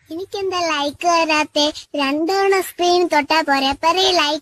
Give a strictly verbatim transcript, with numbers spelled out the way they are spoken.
എനിക്കെന്താ ലൈക്ക് വരാത്തെ? രണ്ടു തവണ സ്ക്രീൻ തൊട്ടാ പോരെ, അപ്പറേ ലൈക്ക്